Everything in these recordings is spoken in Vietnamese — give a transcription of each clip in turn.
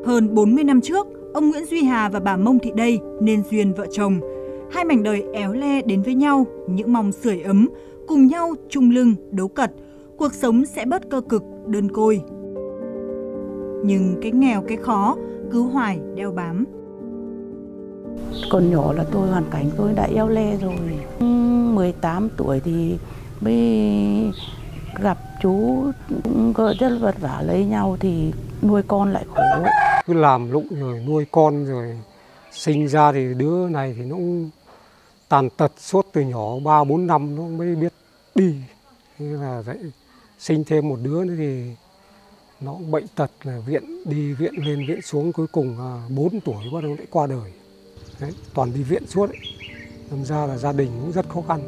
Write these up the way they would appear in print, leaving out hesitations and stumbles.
Hơn 40 năm trước, ông Nguyễn Duy Hà và bà Mông Thị Đây nên duyên vợ chồng. Hai mảnh đời éo le đến với nhau, những mong sưởi ấm, cùng nhau chung lưng, đấu cật, cuộc sống sẽ bớt cơ cực, đơn côi. Nhưng cái nghèo cái khó cứ hoài đeo bám. Còn nhỏ là tôi hoàn cảnh tôi đã éo le rồi. 18 tuổi thì mới gặp chú, cũng rất vất vả lấy nhau thì nuôi con lại khổ. Cứ làm lụng rồi nuôi con rồi sinh ra thì đứa này thì nó cũng tàn tật suốt từ nhỏ 3-4 năm nó mới biết đi. Thế là vậy sinh thêm một đứa nữa thì nó cũng bệnh tật, là viện đi viện lên viện xuống, cuối cùng 4 tuổi bắt đầu lại qua đời. Đấy, toàn đi viện suốt ấy. Đâm ra là gia đình cũng rất khó khăn.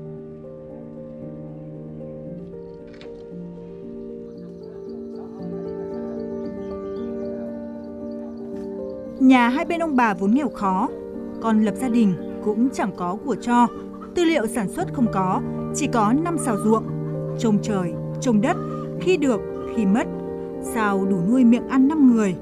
Nhà hai bên ông bà vốn nghèo khó, còn lập gia đình cũng chẳng có của cho. Tư liệu sản xuất không có, chỉ có 5 sào ruộng, trồng trời, trồng đất, khi được, khi mất, sao đủ nuôi miệng ăn 5 người.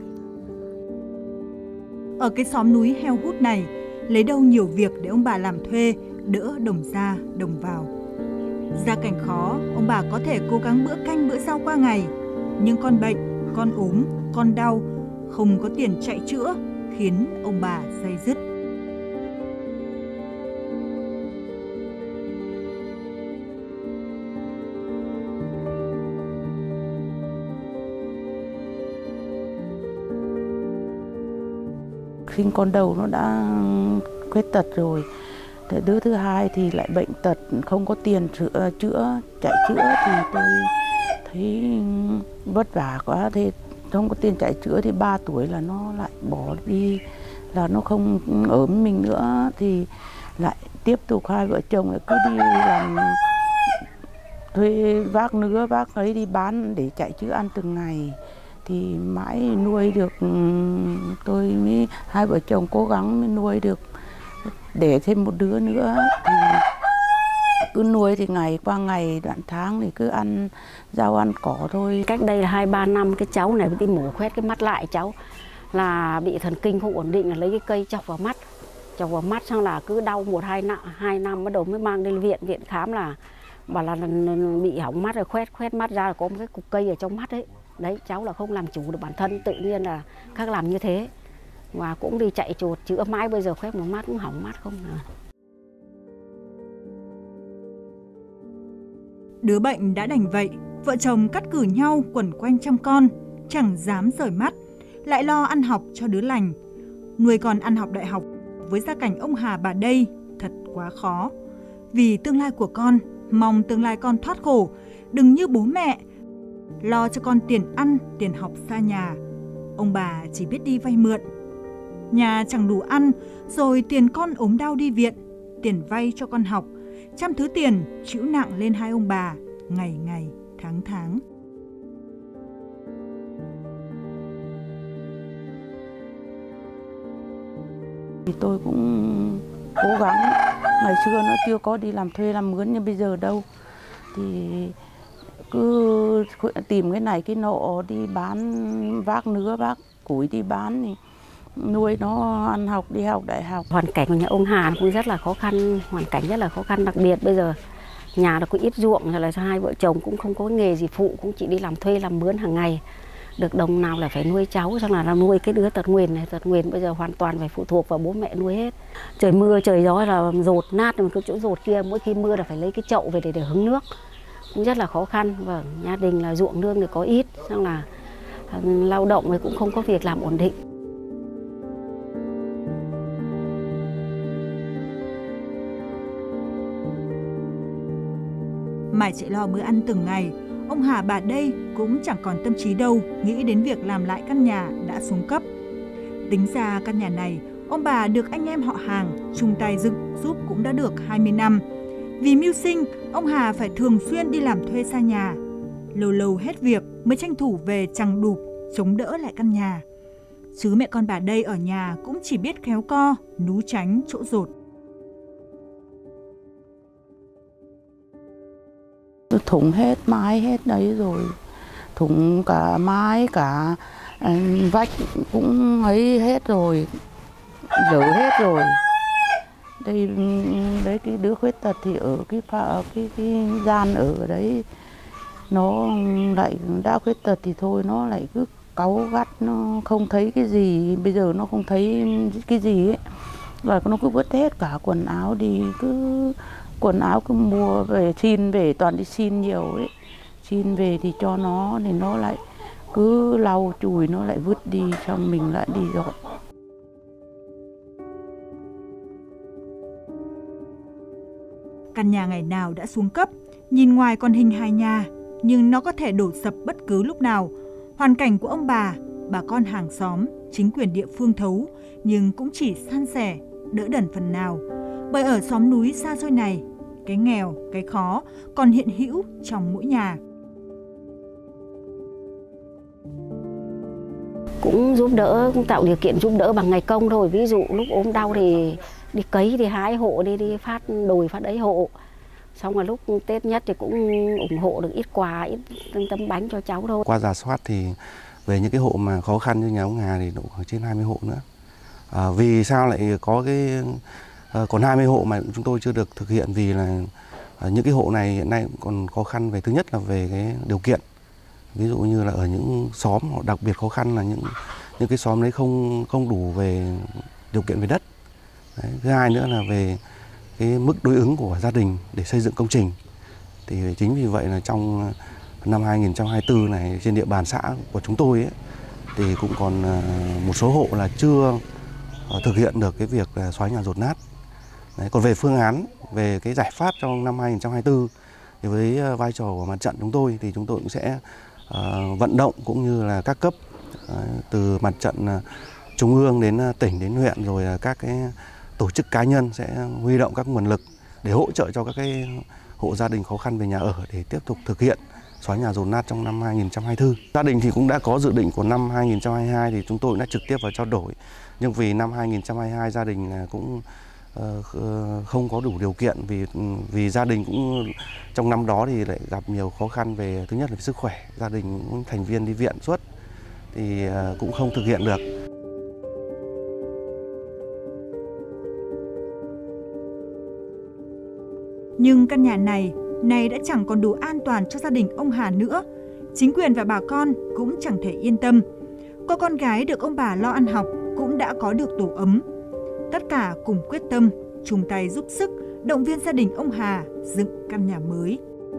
Ở cái xóm núi heo hút này, lấy đâu nhiều việc để ông bà làm thuê, đỡ đồng ra, đồng vào. Gia cảnh khó, ông bà có thể cố gắng bữa canh bữa rau qua ngày, nhưng con bệnh, con ốm, con đau, không có tiền chạy chữa, khiến ông bà day dứt. Sinh con đầu nó đã khuyết tật rồi. Đứa thứ hai thì lại bệnh tật, không có tiền chữa, chạy chữa thì tôi thấy vất vả quá. Thế không có tiền chạy chữa thì 3 tuổi là nó lại bỏ đi, là nó không ở với mình nữa, thì lại tiếp tục hai vợ chồng lại cứ đi làm thuê vác nứa vác ấy đi bán để chạy chữa ăn từng ngày. Thì mãi nuôi được, tôi mới hai vợ chồng cố gắng mới nuôi được để thêm một đứa nữa. Thì cứ nuôi thì ngày qua ngày, đoạn tháng thì cứ ăn rau ăn cỏ thôi. Cách đây là 2-3 năm cái cháu này đi mổ khoét cái mắt lại, cháu là bị thần kinh không ổn định, là lấy cái cây chọc vào mắt xong là cứ đau 1-2 năm bắt đầu mới mang đi viện khám, là bảo là bị hỏng mắt rồi, khoét mắt ra là có một cái cục cây ở trong mắt ấy. Đấy, cháu là không làm chủ được bản thân, tự nhiên là các làm như thế. Và cũng đi chạy chuột chữa mãi, bây giờ khoét một mắt cũng hỏng mắt không à. Đứa bệnh đã đành vậy, vợ chồng cắt cử nhau quẩn quanh chăm con, chẳng dám rời mắt, lại lo ăn học cho đứa lành. Nuôi con ăn học đại học với gia cảnh ông Hà bà Đây thật quá khó. Vì tương lai của con, mong tương lai con thoát khổ, đừng như bố mẹ, lo cho con tiền ăn, tiền học xa nhà. Ông bà chỉ biết đi vay mượn. Nhà chẳng đủ ăn, rồi tiền con ốm đau đi viện, tiền vay cho con học, trăm thứ tiền chịu nặng lên hai ông bà, ngày ngày, tháng tháng. Thì tôi cũng cố gắng, ngày xưa nó chưa có đi làm thuê làm mướn như bây giờ đâu. Thì cứ tìm cái này cái nọ đi bán, vác nứa vác củi đi bán thì nuôi nó ăn học, đi học đại học. Hoàn cảnh của nhà ông Hà cũng rất là khó khăn, hoàn cảnh rất là khó khăn, đặc biệt bây giờ nhà nó có ít ruộng, rồi là hai vợ chồng cũng không có nghề gì phụ, cũng chỉ đi làm thuê làm mướn hàng ngày. Được đồng nào là phải nuôi cháu, xong là nuôi cái đứa tật nguyền này, tật nguyền bây giờ hoàn toàn phải phụ thuộc vào bố mẹ nuôi hết. Trời mưa trời gió là dột nát, cái chỗ dột kia mỗi khi mưa là phải lấy cái chậu về để hứng nước, cũng rất là khó khăn. Và gia đình là ruộng nương thì có ít, xong là lao động thì cũng không có việc làm ổn định. Mải chạy lo bữa ăn từng ngày, ông Hà bà Đây cũng chẳng còn tâm trí đâu nghĩ đến việc làm lại căn nhà đã xuống cấp. Tính ra căn nhà này, ông bà được anh em họ hàng chung tay dựng giúp cũng đã được 20 năm. Vì mưu sinh, ông Hà phải thường xuyên đi làm thuê xa nhà. Lâu lâu hết việc mới tranh thủ về chằng đụp, chống đỡ lại căn nhà. Chứ mẹ con bà Đây ở nhà cũng chỉ biết kéo co, nú tránh chỗ dột. Thủng hết, mái hết đấy rồi. Thủng cả mái, cả Vách cũng ấy hết rồi, dở hết rồi. Đây đấy, cái đứa khuyết tật thì ở cái gian ở đấy, nó lại đã khuyết tật thì thôi nó lại cứ cáu gắt, nó không thấy cái gì, bây giờ nó không thấy cái gì ấy, và nó cứ vứt hết cả quần áo đi, cứ quần áo cứ mua về xin về, toàn đi xin nhiều ấy, xin về thì cho nó thì nó lại cứ lau chùi, nó lại vứt đi, xong mình lại đi dọn. Căn nhà ngày nào đã xuống cấp, nhìn ngoài còn hình hài nhà, nhưng nó có thể đổ sập bất cứ lúc nào. Hoàn cảnh của ông bà con hàng xóm, chính quyền địa phương thấu, nhưng cũng chỉ san sẻ, đỡ đần phần nào. Bởi ở xóm núi xa xôi này, cái nghèo, cái khó còn hiện hữu trong mỗi nhà. Cũng giúp đỡ, cũng tạo điều kiện giúp đỡ bằng ngày công thôi. Ví dụ lúc ốm đau thì đi cấy thì hái hộ, đi phát đồi phát ấy hộ. Xong rồi lúc Tết nhất thì cũng ủng hộ được ít quà, ít tấm bánh cho cháu thôi. Qua rà soát thì về những cái hộ mà khó khăn như nhà ông Hà thì độ khoảng trên 20 hộ nữa. Vì sao lại có còn 20 hộ mà chúng tôi chưa được thực hiện, vì là những cái hộ này hiện nay còn khó khăn về, thứ nhất là về cái điều kiện. Ví dụ như là ở những xóm họ đặc biệt khó khăn là những cái xóm đấy không đủ về điều kiện về đất. Đấy. Thứ hai nữa là về cái mức đối ứng của gia đình để xây dựng công trình. Thì chính vì vậy là trong năm 2024 này trên địa bàn xã của chúng tôi ấy, thì cũng còn một số hộ là chưa thực hiện được cái việc xóa nhà dột nát. Đấy. Còn về phương án, về cái giải pháp trong năm 2024 thì với vai trò của mặt trận chúng tôi thì chúng tôi cũng sẽ vận động cũng như là các cấp từ mặt trận trung ương đến tỉnh đến huyện, rồi các cái tổ chức cá nhân sẽ huy động các nguồn lực để hỗ trợ cho các cái hộ gia đình khó khăn về nhà ở để tiếp tục thực hiện xóa nhà dột nát trong năm 2024. Gia đình thì cũng đã có dự định của năm 2022 thì chúng tôi cũng đã trực tiếp vào trao đổi. Nhưng vì năm 2022 gia đình cũng không có đủ điều kiện, vì gia đình cũng trong năm đó thì lại gặp nhiều khó khăn về, thứ nhất là sức khỏe, gia đình cũng thành viên đi viện suốt thì cũng không thực hiện được. Nhưng căn nhà này đã chẳng còn đủ an toàn cho gia đình ông Hà nữa. Chính quyền và bà con cũng chẳng thể yên tâm. Cô con gái được ông bà lo ăn học cũng đã có được tổ ấm. Tất cả cùng quyết tâm, chung tay giúp sức, động viên gia đình ông Hà dựng căn nhà mới.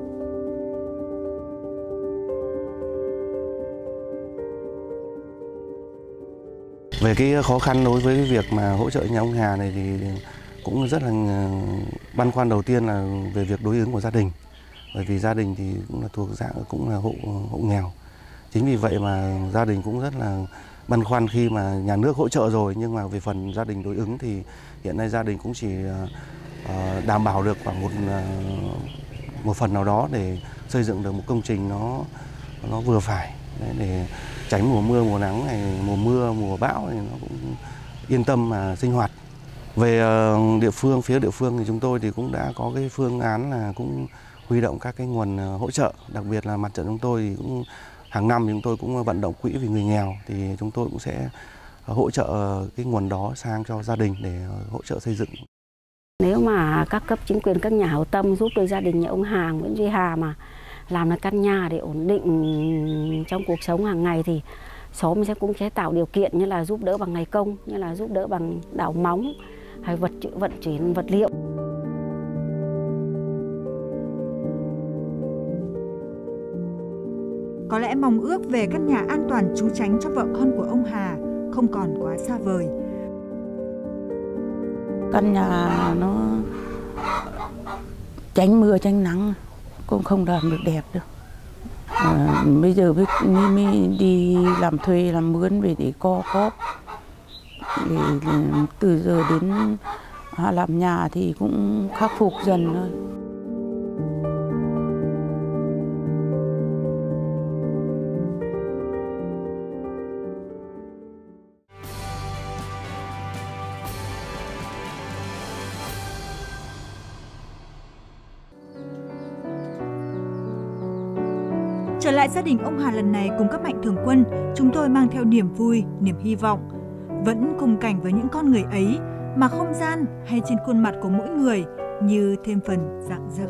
Về cái khó khăn đối với cái việc mà hỗ trợ nhà ông Hà này thì cũng rất là băn khoăn. Đầu tiên là về việc đối ứng của gia đình, bởi vì gia đình thì cũng là thuộc dạng cũng là hộ nghèo. Chính vì vậy mà gia đình cũng rất là băn khoăn khi mà nhà nước hỗ trợ rồi, nhưng mà về phần gia đình đối ứng thì hiện nay gia đình cũng chỉ đảm bảo được khoảng một phần nào đó để xây dựng được một công trình nó vừa phải. Đấy, để tránh mùa mưa mùa nắng này, mùa mưa mùa bão thì nó cũng yên tâm mà sinh hoạt. Về phía địa phương thì chúng tôi thì cũng đã có cái phương án là cũng huy động các cái nguồn hỗ trợ, đặc biệt là mặt trận chúng tôi thì cũng hàng năm chúng tôi cũng vận động quỹ vì người nghèo, thì chúng tôi cũng sẽ hỗ trợ cái nguồn đó sang cho gia đình để hỗ trợ xây dựng. Nếu mà các cấp chính quyền, các nhà hảo tâm giúp đôi gia đình nhà ông Hà, Nguyễn Duy Hà mà làm được căn nhà để ổn định trong cuộc sống hàng ngày thì xóm cũng sẽ tạo điều kiện, như là giúp đỡ bằng ngày công, như là giúp đỡ bằng đào móng hay vận chuyển vật liệu. Có lẽ mong ước về căn nhà an toàn trú tránh cho vợ con của ông Hà không còn quá xa vời. Căn nhà nó tránh mưa tránh nắng cũng không làm được đẹp được. Bây giờ mới đi làm thuê làm mướn về để co cóp. Từ giờ đến làm nhà thì cũng khắc phục dần thôi. Trở lại gia đình ông Hà lần này cùng các mạnh thường quân, chúng tôi mang theo niềm vui, niềm hy vọng. Vẫn cùng cảnh với những con người ấy mà không gian hay trên khuôn mặt của mỗi người như thêm phần rạng rỡ.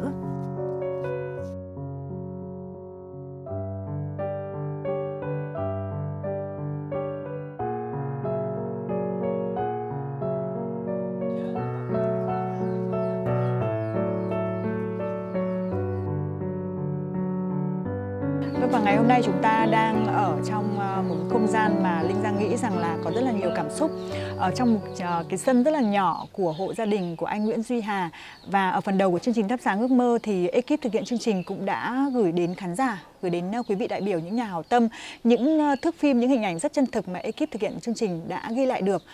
Và ngày hôm nay chúng ta đang ở trong một không gian mà Linh Giang nghĩ rằng là có rất là nhiều cảm xúc. Ở trong một cái sân rất là nhỏ của hộ gia đình của anh Nguyễn Duy Hà. Và ở phần đầu của chương trình Thắp Sáng Ước Mơ thì ekip thực hiện chương trình cũng đã gửi đến khán giả, gửi đến quý vị đại biểu, những nhà hảo tâm, những thước phim, những hình ảnh rất chân thực mà ekip thực hiện chương trình đã ghi lại được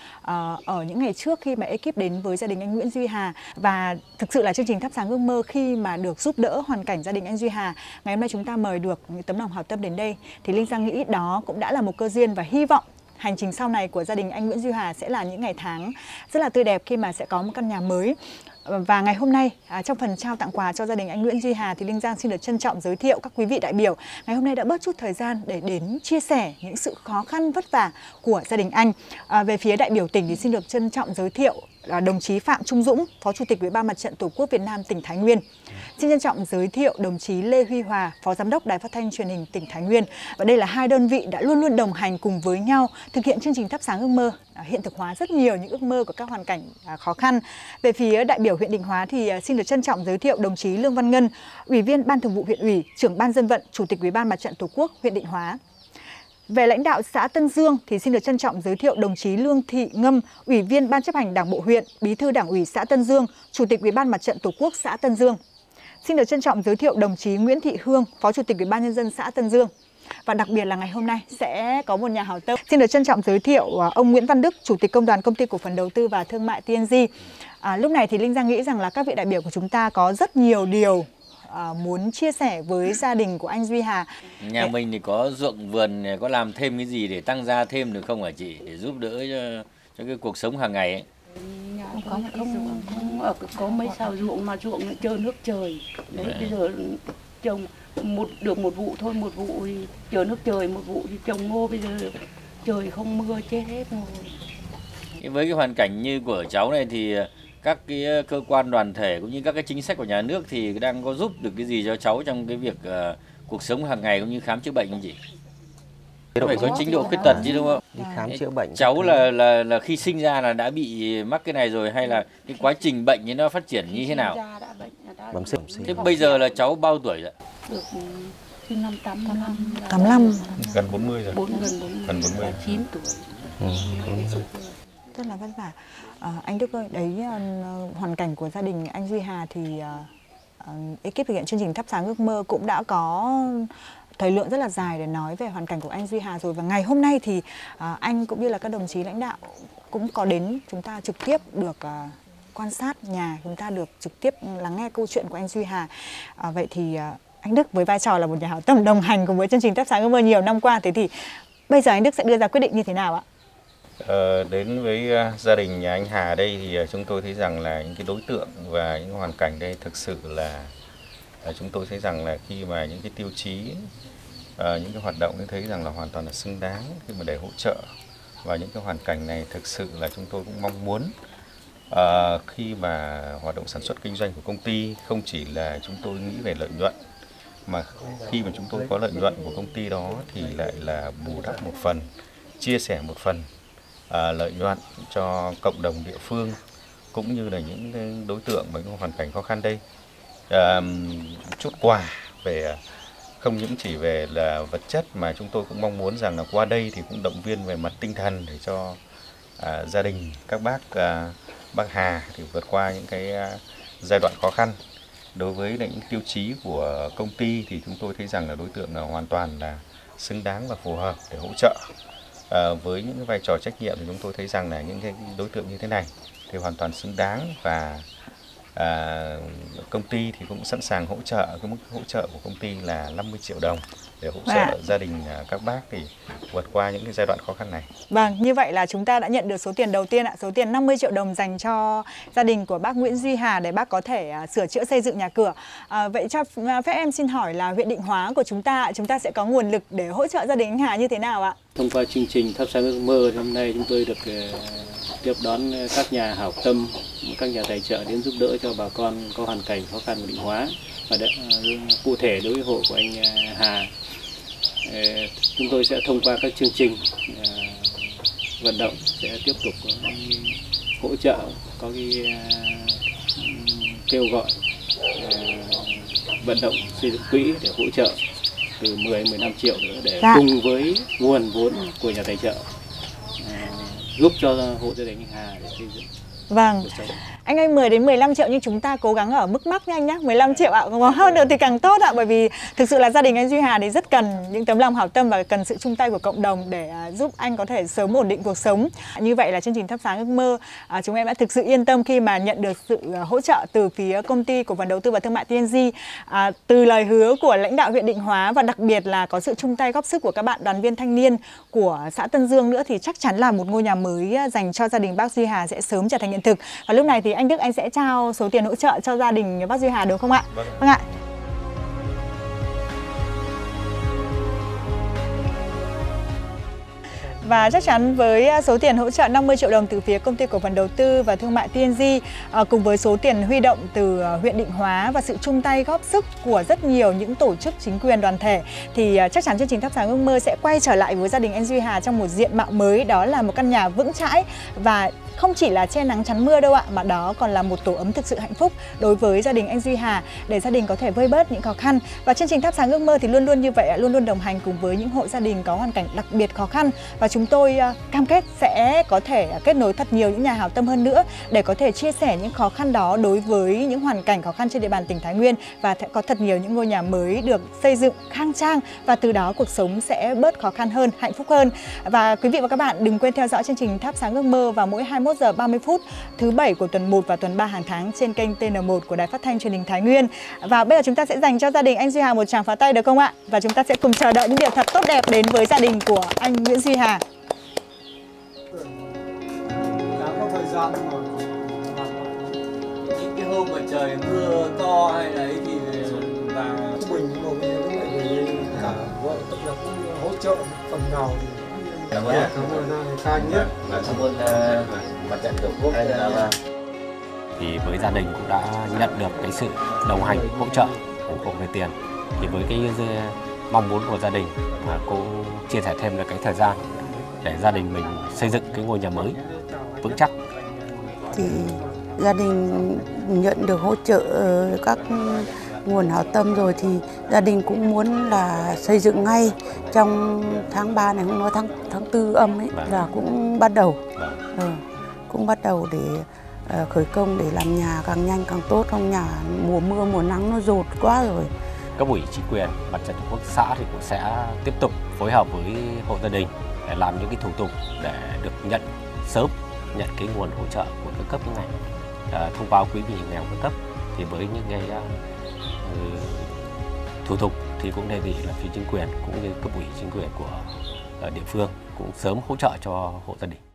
ở những ngày trước khi mà ekip đến với gia đình anh Nguyễn Duy Hà. Và thực sự là chương trình Thắp Sáng Ước Mơ khi mà được giúp đỡ hoàn cảnh gia đình anh Duy Hà, ngày hôm nay chúng ta mời được những tấm lòng hảo tâm đến đây, thì Linh Giang nghĩ đó cũng đã là một cơ duyên, và hy vọng hành trình sau này của gia đình anh Nguyễn Duy Hà sẽ là những ngày tháng rất là tươi đẹp khi mà sẽ có một căn nhà mới. Và ngày hôm nay trong phần trao tặng quà cho gia đình anh Nguyễn Duy Hà thì Linh Giang xin được trân trọng giới thiệu các quý vị đại biểu ngày hôm nay đã bớt chút thời gian để đến chia sẻ những sự khó khăn vất vả của gia đình anh. Về phía đại biểu tỉnh thì xin được trân trọng giới thiệu đồng chí Phạm Trung Dũng, Phó Chủ tịch Ủy ban Mặt trận Tổ quốc Việt Nam tỉnh Thái Nguyên. Xin trân trọng giới thiệu đồng chí Lê Huy Hòa, Phó Giám đốc Đài Phát thanh Truyền hình tỉnh Thái Nguyên. Và đây là hai đơn vị đã luôn luôn đồng hành cùng với nhau thực hiện chương trình Thắp Sáng Ước Mơ, hiện thực hóa rất nhiều những ước mơ của các hoàn cảnh khó khăn. Về phía đại biểu huyện Định Hóa thì xin được trân trọng giới thiệu đồng chí Lương Văn Ngân, Ủy viên Ban Thường vụ huyện ủy, Trưởng Ban Dân vận, Chủ tịch Ủy ban Mặt trận Tổ quốc huyện Định Hóa. Về lãnh đạo xã Tân Dương thì xin được trân trọng giới thiệu đồng chí Lương Thị Ngâm, Ủy viên Ban chấp hành Đảng bộ huyện, Bí thư Đảng ủy xã Tân Dương, Chủ tịch Ủy ban Mặt trận Tổ quốc xã Tân Dương. Xin được trân trọng giới thiệu đồng chí Nguyễn Thị Hương, Phó Chủ tịch Ủy ban Nhân dân xã Tân Dương. Và đặc biệt là ngày hôm nay sẽ có một nhà hảo tâm. Xin được trân trọng giới thiệu ông Nguyễn Văn Đức, Chủ tịch Công đoàn Công ty Cổ phần Đầu tư và Thương mại TNG. Lúc này thì Linh Giang nghĩ rằng là các vị đại biểu của chúng ta có rất nhiều điều muốn chia sẻ với gia đình của anh Duy Hà. Nhà mình thì có ruộng vườn, có làm thêm cái gì để tăng gia thêm được không hả chị? Để giúp đỡ cho cái cuộc sống hàng ngày ấy. Nhà không có mấy sao ruộng mà ruộng lại chờ nước trời. Đấy, bây giờ trồng được một vụ thôi, một vụ thì chờ nước trời, một vụ thì trồng ngô, bây giờ trời không mưa chết hết rồi. Với cái hoàn cảnh như của cháu này thì các cái cơ quan đoàn thể cũng như các cái chính sách của nhà nước thì đang có giúp được cái gì cho cháu trong cái việc cuộc sống hàng ngày cũng như khám chữa bệnh không chị? Phải có trình độ khuyết tật chứ đúng không? Đi khám chữa bệnh. Cháu là khi sinh ra là đã bị mắc cái này rồi hay là cái quá trình bệnh ấy nó phát triển như thế nào? Bẩm sinh. Thế bây giờ là cháu bao tuổi rồi? Được sinh năm 85. Gần 40 rồi. Gần 40. 9 tuổi. Rất là vất vả. Anh Đức ơi, đấy hoàn cảnh của gia đình anh Duy Hà thì ekip thực hiện chương trình Thắp Sáng Ước Mơ cũng đã có thời lượng rất là dài để nói về hoàn cảnh của anh Duy Hà rồi. Và ngày hôm nay thì anh cũng như là các đồng chí lãnh đạo cũng có đến chúng ta trực tiếp được quan sát nhà, chúng ta được trực tiếp lắng nghe câu chuyện của anh Duy Hà. Vậy thì anh Đức với vai trò là một nhà hảo tâm đồng hành cùng với chương trình Thắp Sáng Ước Mơ nhiều năm qua, thế thì bây giờ anh Đức sẽ đưa ra quyết định như thế nào ạ? Đến với gia đình nhà anh Hà đây thì chúng tôi thấy rằng là những cái đối tượng và những hoàn cảnh đây thực sự là chúng tôi thấy rằng là khi mà những cái tiêu chí, những cái hoạt động thấy rằng là hoàn toàn là xứng đáng khi mà để hỗ trợ. Và những cái hoàn cảnh này thực sự là chúng tôi cũng mong muốn khi mà hoạt động sản xuất kinh doanh của công ty không chỉ là chúng tôi nghĩ về lợi nhuận, mà khi mà chúng tôi có lợi nhuận của công ty đó thì lại là bù đắp một phần, chia sẻ một phần lợi nhuận cho cộng đồng địa phương cũng như là những đối tượng với hoàn cảnh khó khăn đây. Chút quà về không những chỉ về là vật chất mà chúng tôi cũng mong muốn rằng là qua đây thì cũng động viên về mặt tinh thần để cho gia đình các bác Hà thì vượt qua những cái giai đoạn khó khăn. Đối với những tiêu chí của công ty thì chúng tôi thấy rằng là đối tượng là hoàn toàn là xứng đáng và phù hợp để hỗ trợ. Với những cái vai trò trách nhiệm thì chúng tôi thấy rằng là những cái đối tượng như thế này thì hoàn toàn xứng đáng và Công ty thì cũng sẵn sàng hỗ trợ, cái mức hỗ trợ của công ty là 50 triệu đồng để hỗ trợ gia đình các bác thì vượt qua những cái giai đoạn khó khăn này. Vâng, như vậy là chúng ta đã nhận được số tiền đầu tiên ạ, số tiền 50 triệu đồng dành cho gia đình của bác Nguyễn Duy Hà để bác có thể sửa chữa xây dựng nhà cửa. Vậy cho phép em xin hỏi là huyện Định Hóa của chúng ta sẽ có nguồn lực để hỗ trợ gia đình anh Hà như thế nào ạ? Thông qua chương trình Thắp sáng ước mơ năm nay, chúng tôi được tiếp đón các nhà hảo tâm, các nhà tài trợ đến giúp đỡ cho bà con có hoàn cảnh khó khăn của Định Hóa. Và cụ thể đối với hộ của anh Hà, chúng tôi sẽ thông qua các chương trình vận động sẽ tiếp tục hỗ trợ, có cái kêu gọi vận động xây dựng quỹ để hỗ trợ từ 10-15 triệu nữa để cùng với nguồn vốn của nhà tài trợ giúp cho hộ gia đình anh Hà để xây dựng. Vâng. Anh ơi, 10 đến 15 triệu nhưng chúng ta cố gắng ở mức mắc nha anh nhé. 15 triệu ạ, có hơn được thì càng tốt ạ. Bởi vì thực sự là gia đình anh Duy Hà thì rất cần những tấm lòng hảo tâm và cần sự chung tay của cộng đồng để giúp anh có thể sớm ổn định cuộc sống. Như vậy là chương trình Thắp sáng ước mơ, chúng em đã thực sự yên tâm khi mà nhận được sự hỗ trợ từ phía công ty cổ phần đầu tư và thương mại TNG, từ lời hứa của lãnh đạo huyện Định Hóa và đặc biệt là có sự chung tay góp sức của các bạn đoàn viên thanh niên của xã Tân Dương nữa thì chắc chắn là một ngôi nhà mới dành cho gia đình bác Duy Hà sẽ sớm trở thành hiện thực. Và lúc này thì anh Đức, anh sẽ trao số tiền hỗ trợ cho gia đình bác Duy Hà đúng không ạ? Vâng ạ. Và chắc chắn với số tiền hỗ trợ 50 triệu đồng từ phía công ty cổ phần đầu tư và thương mại TNG cùng với số tiền huy động từ huyện Định Hóa và sự chung tay góp sức của rất nhiều những tổ chức chính quyền đoàn thể thì chắc chắn chương trình Thắp sáng ước mơ sẽ quay trở lại với gia đình anh Duy Hà trong một diện mạo mới, đó là một căn nhà vững chãi và không chỉ là che nắng chắn mưa đâu ạ, mà đó còn là một tổ ấm thực sự hạnh phúc đối với gia đình anh Duy Hà để gia đình có thể vơi bớt những khó khăn. Và chương trình Thắp sáng ước mơ thì luôn luôn như vậy, luôn luôn đồng hành cùng với những hộ gia đình có hoàn cảnh đặc biệt khó khăn và chúng tôi cam kết sẽ có thể kết nối thật nhiều những nhà hảo tâm hơn nữa để có thể chia sẻ những khó khăn đó đối với những hoàn cảnh khó khăn trên địa bàn tỉnh Thái Nguyên và có thật nhiều những ngôi nhà mới được xây dựng khang trang và từ đó cuộc sống sẽ bớt khó khăn hơn, hạnh phúc hơn. Và quý vị và các bạn đừng quên theo dõi chương trình Thắp sáng ước mơ vào mỗi 21 giờ 30 phút thứ 7 của tuần 1 và tuần 3 hàng tháng trên kênh TN1 của Đài Phát thanh Truyền hình Thái Nguyên. Và bây giờ chúng ta sẽ dành cho gia đình anh Duy Hà một tràng pháo tay được không ạ? Và chúng ta sẽ cùng chờ đợi những điều thật tốt đẹp đến với gia đình của anh Nguyễn Duy Hà. Những cái hôm mà trời mưa to hay là ấy thì vào mình một cả vợ tức là cũng hỗ trợ phần nào thì cảm ơn anh nhất, cảm ơn mặt trận tổ quốc. Thì với gia đình cũng đã nhận được cái sự đồng hành hỗ trợ ủng hộ về tiền thì với cái mong muốn của gia đình mà cô chia sẻ thêm được cái thời gian để gia đình mình xây dựng cái ngôi nhà mới vững chắc. Thì gia đình nhận được hỗ trợ các nguồn hảo tâm rồi thì gia đình cũng muốn là xây dựng ngay trong tháng 3 này, không nói tháng 4 âm ấy là cũng bắt đầu cũng bắt đầu để khởi công để làm nhà càng nhanh càng tốt, không nhà mùa mưa mùa nắng nó dột quá rồi. Cấp ủy chính quyền mặt trận tổ quốc xã thì cũng sẽ tiếp tục phối hợp với hộ gia đình để làm những cái thủ tục để được nhận sớm, nhận cái nguồn hỗ trợ của các cấp như này, thông báo quỹ vì nghèo các cấp. Thì với những cái thủ tục thì cũng đề nghị là phía chính quyền cũng như cấp ủy chính quyền của địa phương cũng sớm hỗ trợ cho hộ gia đình.